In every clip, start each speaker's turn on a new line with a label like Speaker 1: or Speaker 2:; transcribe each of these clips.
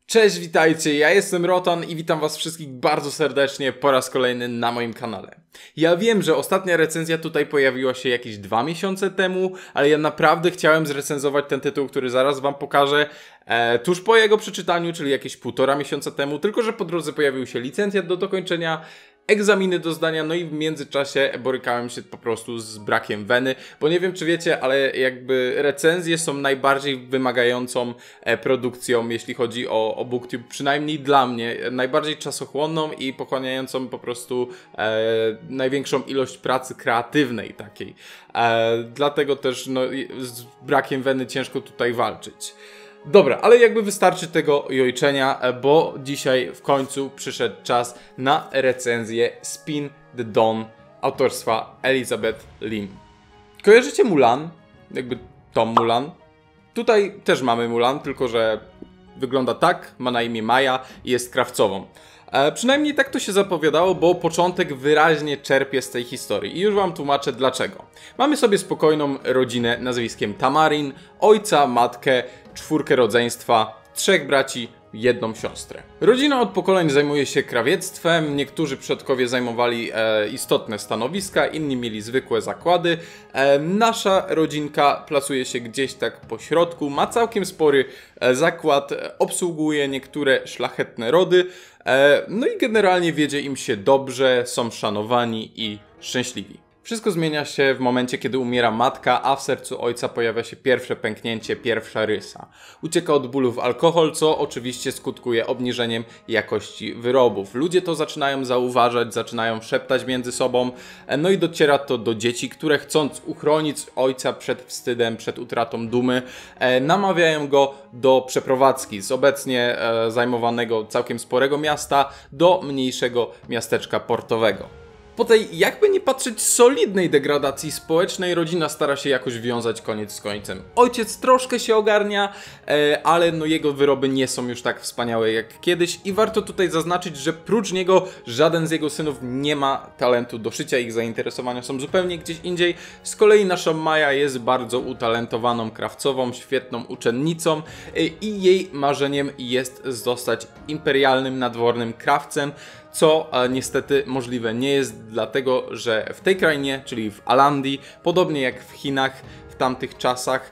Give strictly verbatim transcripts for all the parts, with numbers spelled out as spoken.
Speaker 1: Cześć, witajcie, ja jestem Rotan i witam was wszystkich bardzo serdecznie po raz kolejny na moim kanale. Ja wiem, że ostatnia recenzja tutaj pojawiła się jakieś dwa miesiące temu, ale ja naprawdę chciałem zrecenzować ten tytuł, który zaraz wam pokażę e, tuż po jego przeczytaniu, czyli jakieś półtora miesiąca temu, tylko że po drodze pojawił się licencjat do dokończenia, egzaminy do zdania, no i w międzyczasie borykałem się po prostu z brakiem weny, bo nie wiem czy wiecie, ale jakby recenzje są najbardziej wymagającą e, produkcją, jeśli chodzi o, o BookTube, przynajmniej dla mnie, najbardziej czasochłonną i pochłaniającą po prostu e, największą ilość pracy kreatywnej takiej. E, dlatego też no, z brakiem weny ciężko tutaj walczyć. Dobra, ale jakby wystarczy tego jojczenia, bo dzisiaj w końcu przyszedł czas na recenzję Spin the Dawn autorstwa Elizabeth Lim. Kojarzycie Mulan? Jakby Tom Mulan? Tutaj też mamy Mulan, tylko że wygląda tak, ma na imię Maja i jest krawcową. E, przynajmniej tak to się zapowiadało, bo początek wyraźnie czerpie z tej historii i już wam tłumaczę dlaczego. Mamy sobie spokojną rodzinę nazwiskiem Tamarin, ojca, matkę, czwórkę rodzeństwa, trzech braci, jedną siostrę. Rodzina od pokoleń zajmuje się krawiectwem, niektórzy przodkowie zajmowali e, istotne stanowiska, inni mieli zwykłe zakłady. E, nasza rodzinka plasuje się gdzieś tak po środku, ma całkiem spory e, zakład, e, obsługuje niektóre szlachetne rody, e, no i generalnie wiedzie im się dobrze, są szanowani i szczęśliwi. Wszystko zmienia się w momencie, kiedy umiera matka, a w sercu ojca pojawia się pierwsze pęknięcie, pierwsza rysa. Ucieka od bólu w alkohol, co oczywiście skutkuje obniżeniem jakości wyrobów. Ludzie to zaczynają zauważać, zaczynają szeptać między sobą, no i dociera to do dzieci, które chcąc uchronić ojca przed wstydem, przed utratą dumy, namawiają go do przeprowadzki z obecnie zajmowanego całkiem sporego miasta do mniejszego miasteczka portowego. Po tej, jakby nie patrzeć, solidnej degradacji społecznej, rodzina stara się jakoś wiązać koniec z końcem. Ojciec troszkę się ogarnia, e, ale no jego wyroby nie są już tak wspaniałe jak kiedyś i warto tutaj zaznaczyć, że prócz niego żaden z jego synów nie ma talentu do szycia, ich zainteresowania są zupełnie gdzieś indziej. Z kolei nasza Maja jest bardzo utalentowaną krawcową, świetną uczennicą e, i jej marzeniem jest zostać imperialnym, nadwornym krawcem, co e, niestety możliwe nie jest, dlatego że w tej krainie, czyli w Alandii, podobnie jak w Chinach w tamtych czasach,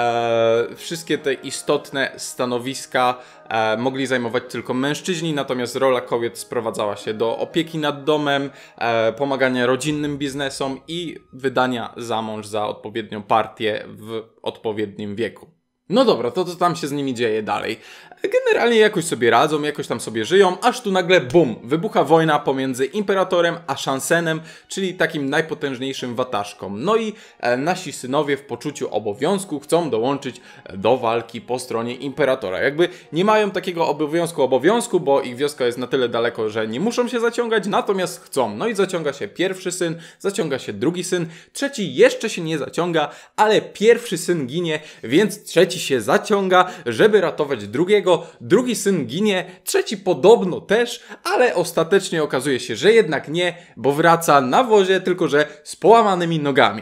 Speaker 1: e, wszystkie te istotne stanowiska e, mogli zajmować tylko mężczyźni, natomiast rola kobiet sprowadzała się do opieki nad domem, e, pomagania rodzinnym biznesom i wydania za mąż za odpowiednią partię w odpowiednim wieku. No dobra, to co tam się z nimi dzieje dalej? Generalnie jakoś sobie radzą, jakoś tam sobie żyją, aż tu nagle bum, wybucha wojna pomiędzy imperatorem a Shansenem, czyli takim najpotężniejszym wataszką. No i e, nasi synowie w poczuciu obowiązku chcą dołączyć do walki po stronie imperatora. Jakby nie mają takiego obowiązku obowiązku, bo ich wioska jest na tyle daleko, że nie muszą się zaciągać, natomiast chcą. No i zaciąga się pierwszy syn, zaciąga się drugi syn, trzeci jeszcze się nie zaciąga, ale pierwszy syn ginie, więc trzeci się zaciąga, żeby ratować drugiego. Drugi syn ginie, trzeci podobno też, ale ostatecznie okazuje się, że jednak nie, bo wraca na wozie, tylko że z połamanymi nogami.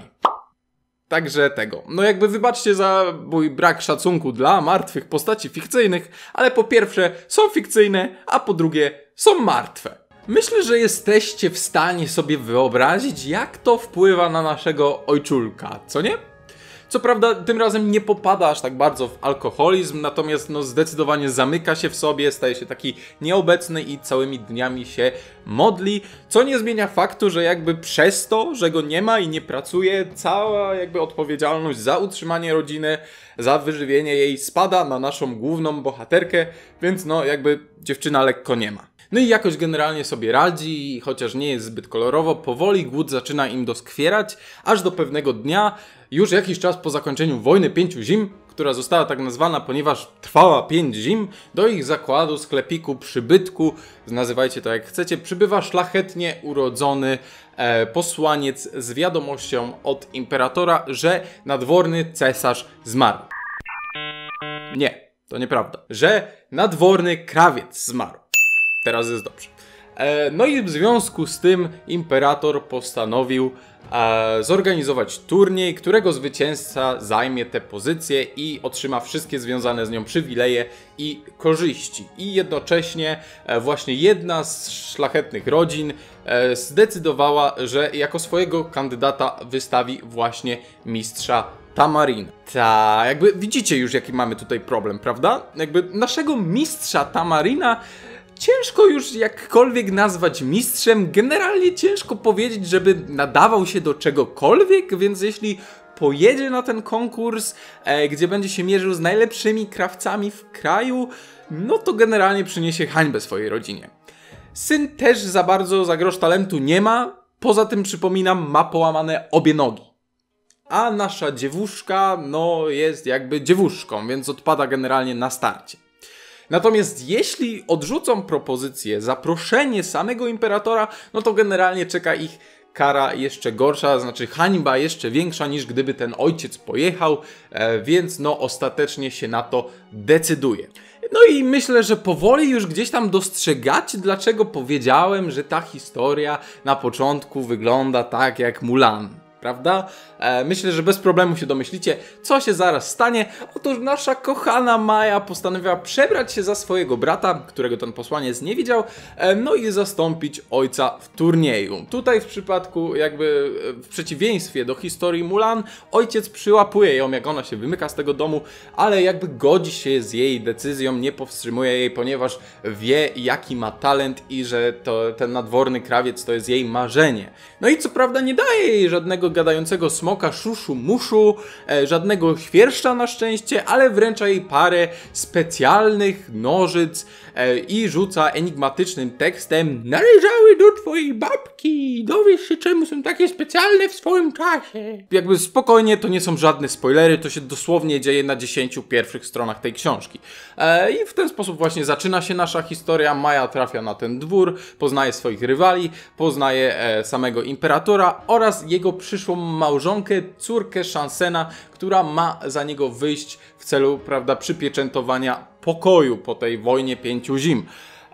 Speaker 1: Także tego. No jakby wybaczcie za mój brak szacunku dla martwych postaci fikcyjnych, ale po pierwsze są fikcyjne, a po drugie są martwe. Myślę, że jesteście w stanie sobie wyobrazić, jak to wpływa na naszego ojczulka, co nie? Co prawda tym razem nie popada aż tak bardzo w alkoholizm, natomiast no zdecydowanie zamyka się w sobie, staje się taki nieobecny i całymi dniami się modli, co nie zmienia faktu, że jakby przez to, że go nie ma i nie pracuje, cała jakby odpowiedzialność za utrzymanie rodziny, za wyżywienie jej spada na naszą główną bohaterkę, więc no jakby dziewczyna lekko nie ma. No i jakoś generalnie sobie radzi, chociaż nie jest zbyt kolorowo, powoli głód zaczyna im doskwierać, aż do pewnego dnia, już jakiś czas po zakończeniu wojny pięciu zim, która została tak nazwana, ponieważ trwała pięć zim, do ich zakładu, sklepiku, przybytku, nazywajcie to jak chcecie, przybywa szlachetnie urodzony e, posłaniec z wiadomością od imperatora, że nadworny cesarz zmarł. Nie, to nieprawda. Że nadworny krawiec zmarł. Teraz jest dobrze. No i w związku z tym imperator postanowił zorganizować turniej, którego zwycięzca zajmie tę pozycję i otrzyma wszystkie związane z nią przywileje i korzyści. I jednocześnie właśnie jedna z szlachetnych rodzin zdecydowała, że jako swojego kandydata wystawi właśnie mistrza Tamarina. Ta, jakby widzicie już jaki mamy tutaj problem, prawda? Jakby naszego mistrza Tamarina ciężko już jakkolwiek nazwać mistrzem, generalnie ciężko powiedzieć, żeby nadawał się do czegokolwiek, więc jeśli pojedzie na ten konkurs, e, gdzie będzie się mierzył z najlepszymi krawcami w kraju, no to generalnie przyniesie hańbę swojej rodzinie. Syn też za bardzo za grosz talentu nie ma, poza tym przypominam, ma połamane obie nogi. A nasza dziewuszka, no jest jakby dziewuszką, więc odpada generalnie na starcie. Natomiast jeśli odrzucą propozycję, zaproszenie samego imperatora, no to generalnie czeka ich kara jeszcze gorsza, znaczy hańba jeszcze większa niż gdyby ten ojciec pojechał, e, więc no ostatecznie się na to decyduje. No i myślę, że powoli już gdzieś tam dostrzegacie, dlaczego powiedziałem, że ta historia na początku wygląda tak jak Mulan. Prawda? E, myślę, że bez problemu się domyślicie, co się zaraz stanie. Otóż nasza kochana Maja postanowiła przebrać się za swojego brata, którego ten posłaniec nie widział, e, no i zastąpić ojca w turnieju. Tutaj w przypadku, jakby w przeciwieństwie do historii Mulan, ojciec przyłapuje ją, jak ona się wymyka z tego domu, ale jakby godzi się z jej decyzją, nie powstrzymuje jej, ponieważ wie, jaki ma talent i że to, ten nadworny krawiec to jest jej marzenie. No i co prawda nie daje jej żadnego gadającego smoka szuszu muszu, e, żadnego świerszcza na szczęście, ale wręcza jej parę specjalnych nożyc e, i rzuca enigmatycznym tekstem: należały do twojej babki, dowiesz się czemu są takie specjalne w swoim czasie. Jakby spokojnie, to nie są żadne spoilery, to się dosłownie dzieje na dziesięciu pierwszych stronach tej książki. E, I w ten sposób właśnie zaczyna się nasza historia. Maja trafia na ten dwór, poznaje swoich rywali, poznaje e, samego imperatora oraz jego przyszłą małżonkę, córkę Shansena, która ma za niego wyjść w celu, prawda, przypieczętowania pokoju po tej wojnie pięciu zim.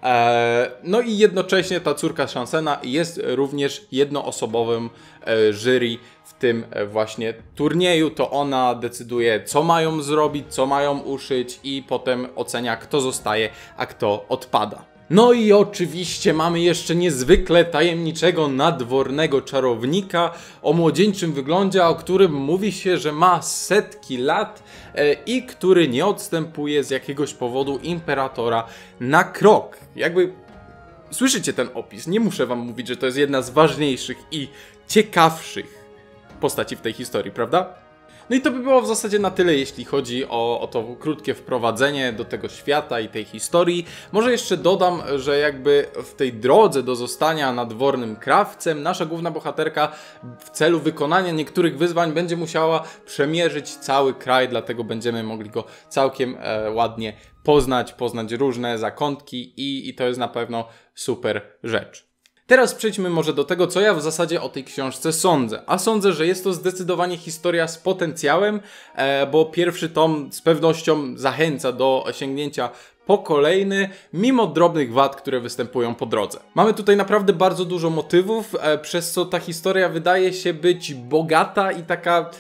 Speaker 1: Eee, no i jednocześnie ta córka Shansena jest również jednoosobowym e, jury w tym e, właśnie turnieju. To ona decyduje, co mają zrobić, co mają uszyć i potem ocenia, kto zostaje, a kto odpada. No i oczywiście mamy jeszcze niezwykle tajemniczego nadwornego czarownika o młodzieńczym wyglądzie, o którym mówi się, że ma setki lat e, i który nie odstępuje z jakiegoś powodu imperatora na krok. Jakby słyszycie ten opis, nie muszę wam mówić, że to jest jedna z ważniejszych i ciekawszych postaci w tej historii, prawda? No i to by było w zasadzie na tyle, jeśli chodzi o, o to krótkie wprowadzenie do tego świata i tej historii. Może jeszcze dodam, że jakby w tej drodze do zostania nadwornym krawcem nasza główna bohaterka w celu wykonania niektórych wyzwań będzie musiała przemierzyć cały kraj, dlatego będziemy mogli go całkiem e, ładnie poznać, poznać różne zakątki i, i to jest na pewno super rzecz. Teraz przejdźmy może do tego, co ja w zasadzie o tej książce sądzę. A sądzę, że jest to zdecydowanie historia z potencjałem, e, bo pierwszy tom z pewnością zachęca do sięgnięcia po kolejny, mimo drobnych wad, które występują po drodze. Mamy tutaj naprawdę bardzo dużo motywów, e, przez co ta historia wydaje się być bogata i taka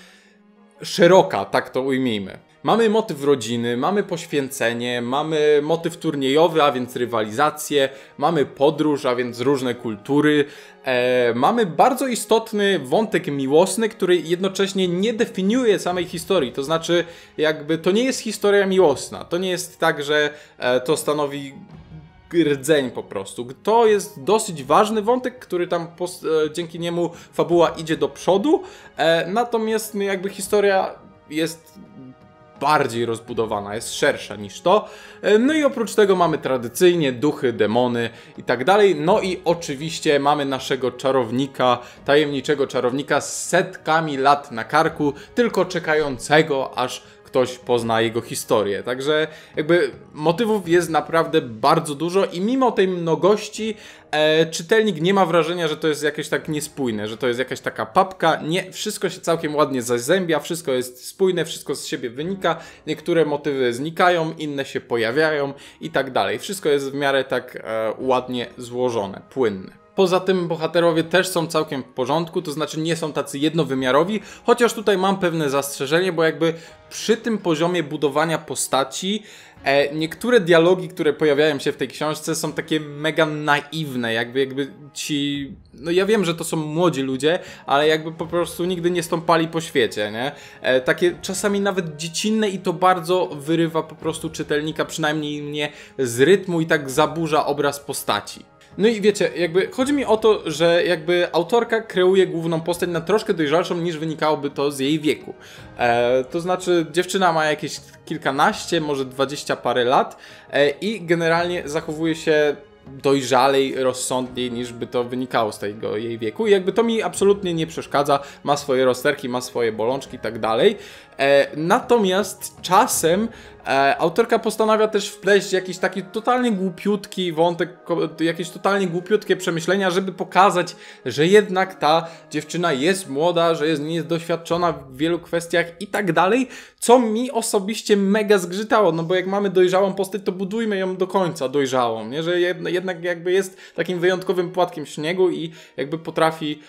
Speaker 1: szeroka, tak to ujmijmy. Mamy motyw rodziny, mamy poświęcenie, mamy motyw turniejowy, a więc rywalizację, mamy podróż, a więc różne kultury, e, mamy bardzo istotny wątek miłosny, który jednocześnie nie definiuje samej historii, to znaczy jakby to nie jest historia miłosna, to nie jest tak, że e, to stanowi rdzeń po prostu. To jest dosyć ważny wątek, który tam e, dzięki niemu fabuła idzie do przodu, e, natomiast jakby historia jest bardziej rozbudowana, jest szersza niż to. No i oprócz tego mamy tradycyjnie duchy, demony i tak dalej. No i oczywiście mamy naszego czarownika, tajemniczego czarownika z setkami lat na karku, tylko czekającego, aż ktoś pozna jego historię. Także jakby motywów jest naprawdę bardzo dużo i mimo tej mnogości e, czytelnik nie ma wrażenia, że to jest jakieś tak niespójne, że to jest jakaś taka papka. Nie, wszystko się całkiem ładnie zazębia, wszystko jest spójne, wszystko z siebie wynika. Niektóre motywy znikają, inne się pojawiają i tak dalej. Wszystko jest w miarę tak e, ładnie złożone, płynne. Poza tym bohaterowie też są całkiem w porządku, to znaczy nie są tacy jednowymiarowi, chociaż tutaj mam pewne zastrzeżenie, bo jakby przy tym poziomie budowania postaci e, niektóre dialogi, które pojawiają się w tej książce są takie mega naiwne, jakby, jakby ci... No ja wiem, że to są młodzi ludzie, ale jakby po prostu nigdy nie stąpali po świecie, nie? E, takie czasami nawet dziecinne i to bardzo wyrywa po prostu czytelnika, przynajmniej mnie, z rytmu i tak zaburza obraz postaci. No i wiecie, jakby chodzi mi o to, że jakby autorka kreuje główną postać na troszkę dojrzalszą niż wynikałoby to z jej wieku. E, to znaczy dziewczyna ma jakieś kilkanaście, może dwadzieścia parę lat e, i generalnie zachowuje się dojrzalej, rozsądniej niż by to wynikało z tego jej wieku i jakby to mi absolutnie nie przeszkadza, ma swoje rozterki, ma swoje bolączki i tak dalej. E, natomiast czasem e, autorka postanawia też wpleść jakiś taki totalnie głupiutki wątek, jakieś totalnie głupiutkie przemyślenia, żeby pokazać, że jednak ta dziewczyna jest młoda, że jest niedoświadczona w wielu kwestiach i tak dalej, co mi osobiście mega zgrzytało, no bo jak mamy dojrzałą postać, to budujmy ją do końca dojrzałą, nie? Że jednak jakby jest takim wyjątkowym płatkiem śniegu i jakby potrafi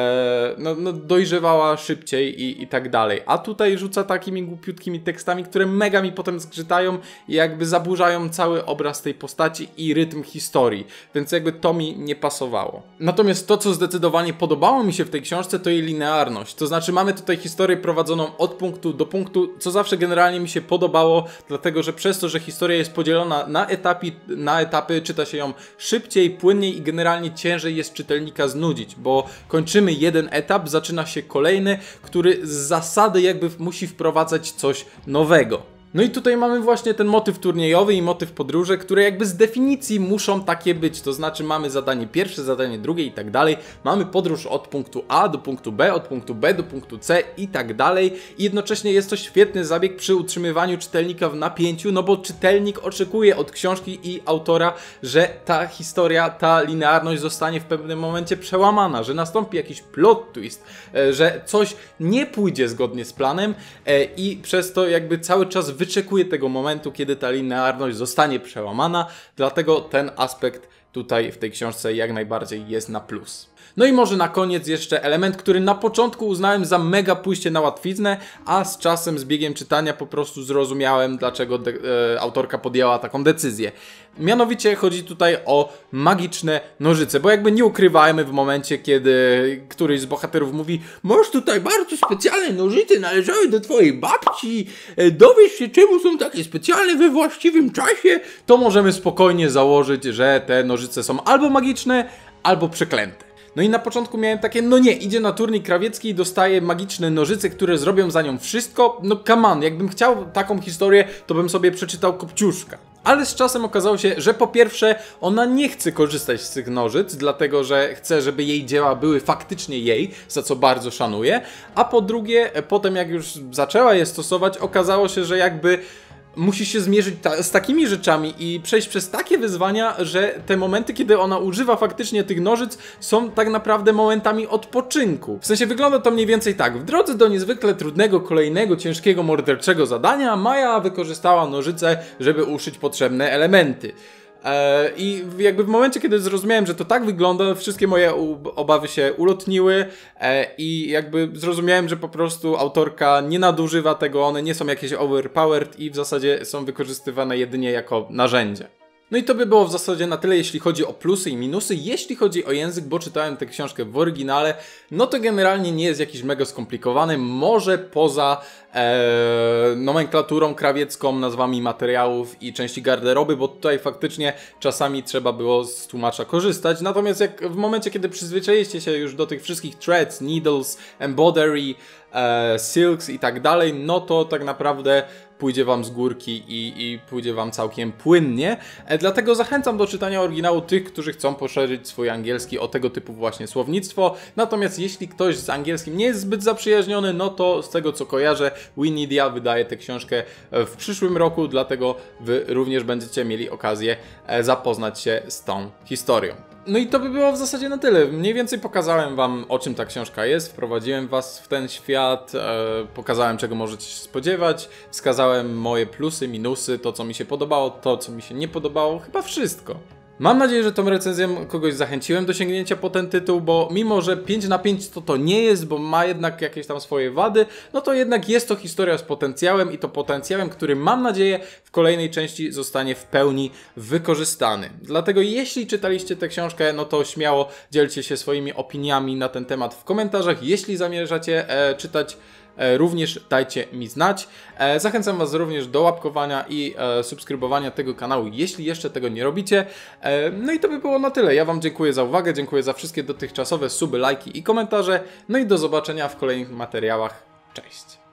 Speaker 1: e, no, no dojrzewała szybciej i, i tak dalej, a tutaj rzuca takimi głupiutkimi tekstami, które mega mi potem zgrzytają i jakby zaburzają cały obraz tej postaci i rytm historii, więc jakby to mi nie pasowało. Natomiast to, co zdecydowanie podobało mi się w tej książce, to jej linearność, to znaczy mamy tutaj historię prowadzoną od punktu do punktu, co zawsze generalnie mi się podobało, dlatego że przez to, że historia jest podzielona na etapy, na etapy czyta się ją szybciej, płynniej i generalnie ciężej jest czytelnika znudzić, bo kończymy jeden etap, zaczyna się kolejny, który z zasady jakby musi wprowadzać coś nowego. No i tutaj mamy właśnie ten motyw turniejowy i motyw podróży, które jakby z definicji muszą takie być, to znaczy mamy zadanie pierwsze, zadanie drugie i tak dalej, mamy podróż od punktu A do punktu B, od punktu B do punktu C i tak dalej i jednocześnie jest to świetny zabieg przy utrzymywaniu czytelnika w napięciu, no bo czytelnik oczekuje od książki i autora, że ta historia, ta linearność zostanie w pewnym momencie przełamana, że nastąpi jakiś plot twist, że coś nie pójdzie zgodnie z planem i przez to jakby cały czas wyczekuje tego momentu, kiedy ta linearność zostanie przełamana, dlatego ten aspekt tutaj w tej książce jak najbardziej jest na plus. No i może na koniec jeszcze element, który na początku uznałem za mega pójście na łatwiznę, a z czasem, z biegiem czytania po prostu zrozumiałem, dlaczego e, autorka podjęła taką decyzję. Mianowicie chodzi tutaj o magiczne nożyce, bo jakby nie ukrywajmy w momencie, kiedy któryś z bohaterów mówi: masz tutaj bardzo specjalne nożyce, należały do twojej babci, dowiesz się czemu są takie specjalne we właściwym czasie, to możemy spokojnie założyć, że te nożyce są albo magiczne, albo przeklęte. No i na początku miałem takie, no nie, idzie na turniej krawiecki i dostaje magiczne nożyce, które zrobią za nią wszystko. No come on, jakbym chciał taką historię, to bym sobie przeczytał Kopciuszka. Ale z czasem okazało się, że po pierwsze ona nie chce korzystać z tych nożyc, dlatego że chce, żeby jej dzieła były faktycznie jej, za co bardzo szanuję. A po drugie, potem jak już zaczęła je stosować, okazało się, że jakby musi się zmierzyć ta z takimi rzeczami i przejść przez takie wyzwania, że te momenty, kiedy ona używa faktycznie tych nożyc, są tak naprawdę momentami odpoczynku. W sensie wygląda to mniej więcej tak. W drodze do niezwykle trudnego, kolejnego, ciężkiego, morderczego zadania Maja wykorzystała nożyce, żeby uszyć potrzebne elementy. I jakby w momencie, kiedy zrozumiałem, że to tak wygląda, wszystkie moje obawy się ulotniły i jakby zrozumiałem, że po prostu autorka nie nadużywa tego, one nie są jakieś overpowered i w zasadzie są wykorzystywane jedynie jako narzędzie. No i to by było w zasadzie na tyle, jeśli chodzi o plusy i minusy. Jeśli chodzi o język, bo czytałem tę książkę w oryginale, no to generalnie nie jest jakiś mega skomplikowany, może poza e, nomenklaturą krawiecką, nazwami materiałów i części garderoby, bo tutaj faktycznie czasami trzeba było z tłumacza korzystać. Natomiast jak w momencie, kiedy przyzwyczailiście się już do tych wszystkich threads, needles, embroidery, e, Silks i tak dalej, no to tak naprawdę pójdzie wam z górki i, i pójdzie wam całkiem płynnie. E, dlatego zachęcam do czytania oryginału tych, którzy chcą poszerzyć swój angielski o tego typu właśnie słownictwo. Natomiast jeśli ktoś z angielskim nie jest zbyt zaprzyjaźniony, no to z tego co kojarzę, Winedia wydaje tę książkę w przyszłym roku, dlatego wy również będziecie mieli okazję e, zapoznać się z tą historią. No i to by było w zasadzie na tyle. Mniej więcej pokazałem wam, o czym ta książka jest, wprowadziłem was w ten świat, e, pokazałem, czego możecie się spodziewać, wskazałem moje plusy, minusy, to co mi się podobało, to co mi się nie podobało, chyba wszystko. Mam nadzieję, że tą recenzją kogoś zachęciłem do sięgnięcia po ten tytuł, bo mimo, że pięć na pięć to to nie jest, bo ma jednak jakieś tam swoje wady, no to jednak jest to historia z potencjałem i to potencjałem, który mam nadzieję w kolejnej części zostanie w pełni wykorzystany. Dlatego jeśli czytaliście tę książkę, no to śmiało dzielcie się swoimi opiniami na ten temat w komentarzach. Jeśli zamierzacie e, czytać, również dajcie mi znać. Zachęcam was również do łapkowania i subskrybowania tego kanału, jeśli jeszcze tego nie robicie. No i to by było na tyle. Ja wam dziękuję za uwagę, dziękuję za wszystkie dotychczasowe suby, lajki i komentarze. No i do zobaczenia w kolejnych materiałach. Cześć!